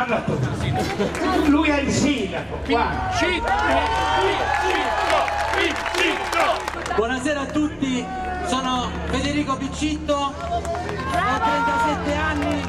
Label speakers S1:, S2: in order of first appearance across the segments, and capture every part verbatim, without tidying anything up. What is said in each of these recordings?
S1: parla tu. Lui è il sindaco.
S2: Buonasera a tutti, sono Federico Piccitto, ho trentasette anni,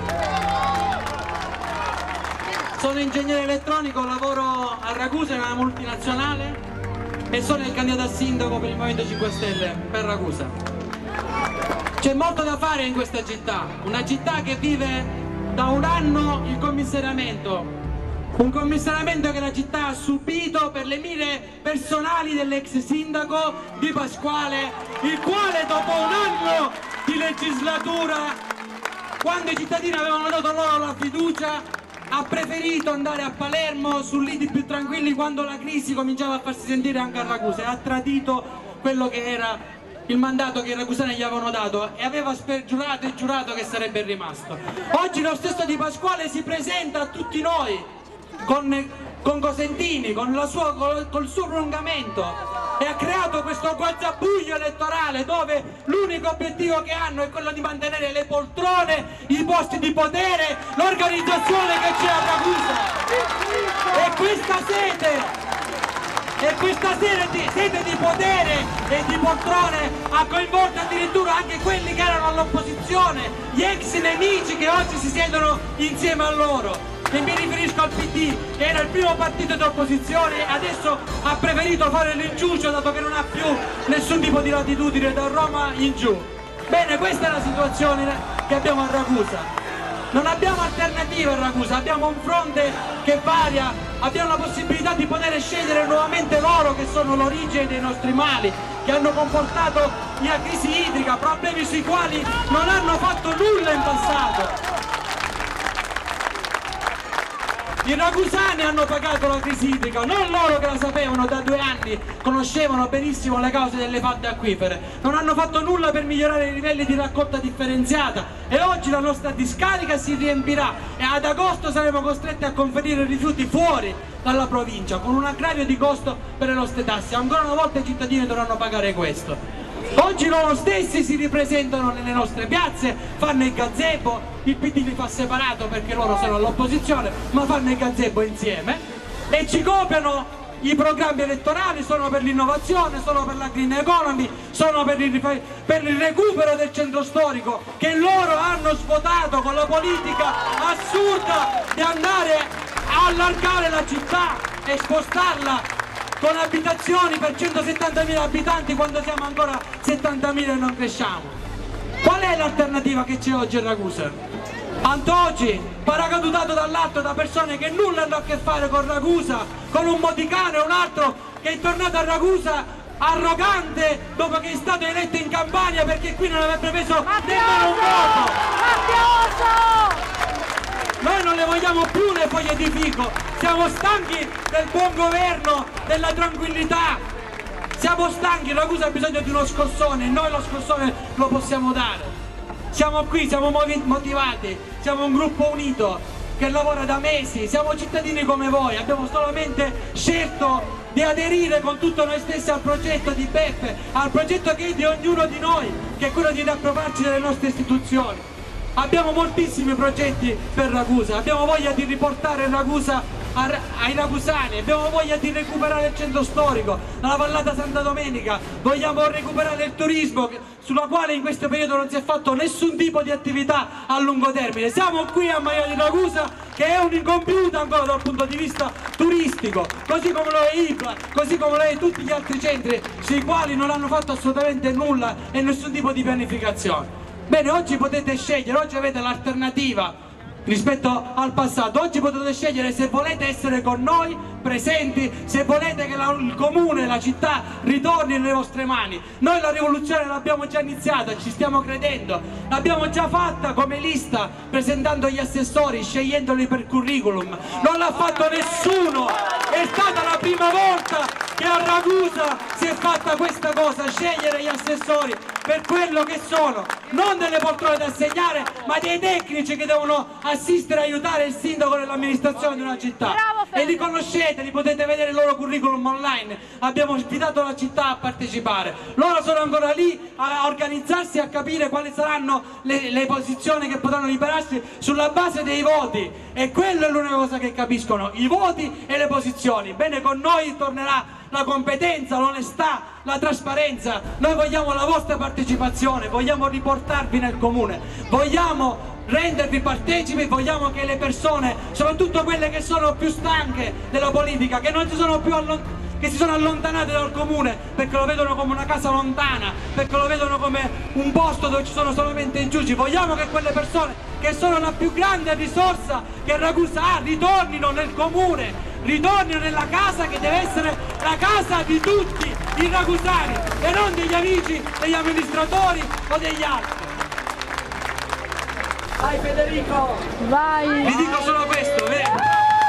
S2: sono ingegnere elettronico, lavoro a Ragusa in una multinazionale e sono il candidato a sindaco per il Movimento cinque Stelle per Ragusa. C'è molto da fare in questa città, una città che vive da un anno il commissariamento. Un commissariamento che la città ha subito per le mire personali dell'ex sindaco Di Pasquale, il quale dopo un anno di legislatura, quando i cittadini avevano dato loro la fiducia, ha preferito andare a Palermo su lidi più tranquilli quando la crisi cominciava a farsi sentire anche a Ragusa e ha tradito quello che era il mandato che i ragusani gli avevano dato e aveva spergiurato e giurato che sarebbe rimasto. Oggi lo stesso Di Pasquale si presenta a tutti noi Con, con Cosentini, con, la sua, col, col suo prolungamento e ha creato questo guazzabuglio elettorale dove l'unico obiettivo che hanno è quello di mantenere le poltrone, i posti di potere, l'organizzazione che c'è a Ragusa. E questa sete e questa sete di, sete di potere e di poltrone ha coinvolto addirittura anche quelli che erano all'opposizione, gli ex nemici che oggi si siedono insieme a loro. E mi riferisco al P D, che era il primo partito di opposizione e adesso ha preferito fare l'inciuccio dato che non ha più nessun tipo di latitudine da Roma in giù. Bene, questa è la situazione che abbiamo a Ragusa. Non abbiamo alternative a Ragusa, abbiamo un fronte che varia, abbiamo la possibilità di poter scegliere nuovamente loro che sono l'origine dei nostri mali, che hanno comportato la crisi idrica, problemi sui quali non hanno fatto nulla in passato. I ragusani hanno pagato la crisi idrica, non loro che la sapevano da due anni, conoscevano benissimo le cause delle falde acquifere, non hanno fatto nulla per migliorare i livelli di raccolta differenziata e oggi la nostra discarica si riempirà e ad agosto saremo costretti a conferire rifiuti fuori dalla provincia con un aggravio di costo per le nostre tasse. Ancora una volta i cittadini dovranno pagare questo. Oggi loro stessi si ripresentano nelle nostre piazze, fanno il gazebo, il P D li fa separato perché loro sono all'opposizione, ma fanno il gazebo insieme e ci copiano i programmi elettorali, sono per l'innovazione, sono per la green economy, sono per il, per il recupero del centro storico che loro hanno svuotato con la politica assurda di andare a allargare la città e spostarla con abitazioni per centosettantamila abitanti quando siamo ancora settantamila e non cresciamo. Qual è l'alternativa che c'è oggi a Ragusa? Antoggi, paracadutato dall'alto da persone che nulla hanno a che fare con Ragusa, con un modicano e un altro che è tornato a Ragusa arrogante dopo che è stato eletto in Campania perché qui non avrebbe preso nemmeno un voto. Mattioso! Noi non le vogliamo più le foglie di fico, siamo stanchi del buon governo, della tranquillità, siamo stanchi, Ragusa ha bisogno di uno scossone e noi lo scossone lo possiamo dare. Siamo qui, siamo motivati, siamo un gruppo unito che lavora da mesi, siamo cittadini come voi, abbiamo solamente scelto di aderire con tutto noi stessi al progetto di Beppe, al progetto che è di ognuno di noi, che è quello di riappropriarci delle nostre istituzioni. Abbiamo moltissimi progetti per Ragusa, abbiamo voglia di riportare Ragusa ai ragusani, abbiamo voglia di recuperare il centro storico, la vallata Santa Domenica, vogliamo recuperare il turismo sulla quale in questo periodo non si è fatto nessun tipo di attività a lungo termine. Siamo qui a Maia di Ragusa che è un'incompiuta ancora dal punto di vista turistico, così come lo è I P A, così come lo è tutti gli altri centri sui quali non hanno fatto assolutamente nulla e nessun tipo di pianificazione. Bene, oggi potete scegliere, oggi avete l'alternativa rispetto al passato, oggi potete scegliere se volete essere con noi presenti, se volete che la, il comune, la città ritorni nelle vostre mani. Noi la rivoluzione l'abbiamo già iniziata, ci stiamo credendo, l'abbiamo già fatta come lista presentando gli assessori, scegliendoli per curriculum, non l'ha fatto nessuno, è stata la prima volta che a Ragusa si è fatta questa cosa, scegliere gli assessori per quello che sono, non delle poltrone da assegnare, ma dei tecnici che devono assistere e aiutare il sindaco nell'amministrazione di una città. e li conoscete, li potete vedere il loro curriculum online. Abbiamo invitato la città a partecipare, loro sono ancora lì a organizzarsi, a capire quali saranno le, le posizioni che potranno liberarsi sulla base dei voti, e quella è l'unica cosa che capiscono, i voti e le posizioni. Bene, con noi tornerà la competenza, l'onestà, la trasparenza. Noi vogliamo la vostra partecipazione, vogliamo riportarvi nel comune, vogliamo rendervi partecipi, vogliamo che le persone, soprattutto quelle che sono più stanche della politica, che non si sono più allontanate, che si sono allontanate dal comune perché lo vedono come una casa lontana, perché lo vedono come un posto dove ci sono solamente i giudici, vogliamo che quelle persone che sono la più grande risorsa che Ragusa ha ritornino nel comune, ritornino nella casa che deve essere la casa di tutti i ragusani e non degli amici, degli amministratori o degli altri. Vai Federico!
S3: Vai!
S2: Vi dico solo questo, vedi?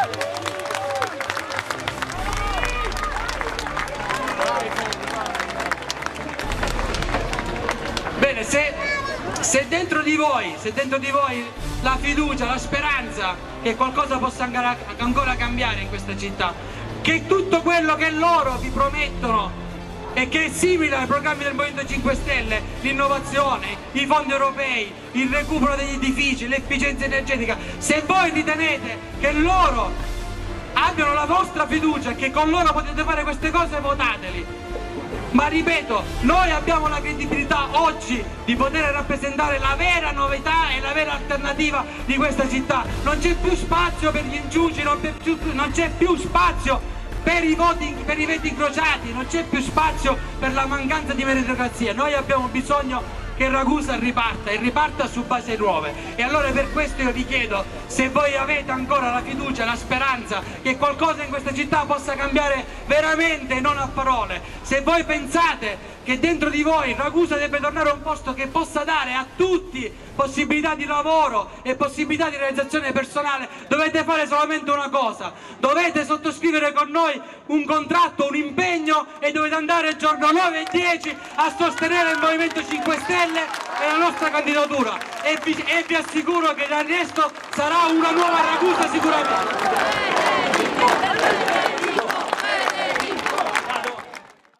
S2: Bene, se, se dentro di voi, se dentro di voi la fiducia, la speranza che qualcosa possa ancora, ancora cambiare in questa città, che tutto quello che loro vi promettono e che è simile ai programmi del Movimento cinque Stelle, l'innovazione, i fondi europei, il recupero degli edifici, l'efficienza energetica, se voi ritenete che loro abbiano la vostra fiducia e che con loro potete fare queste cose, votateli. Ma ripeto, noi abbiamo la credibilità oggi di poter rappresentare la vera novità e la vera alternativa di questa città. Non c'è più spazio per gli inciuci, non c'è più spazio per i voti, per i veti incrociati, non c'è più spazio per la mancanza di meritocrazia. Noi abbiamo bisogno che Ragusa riparta e riparta su basi nuove, e allora per questo io vi chiedo se voi avete ancora la fiducia, la speranza che qualcosa in questa città possa cambiare veramente, non a parole, se voi pensate che dentro di voi Ragusa deve tornare a un posto che possa dare a tutti possibilità di lavoro e possibilità di realizzazione personale, dovete fare solamente una cosa: dovete sottoscrivere con noi un contratto, un impegno, e dovete andare il giorno nove e dieci a sostenere il Movimento cinque Stelle e la nostra candidatura, e vi, e vi assicuro che dal resto sarà una nuova Ragusa sicuramente.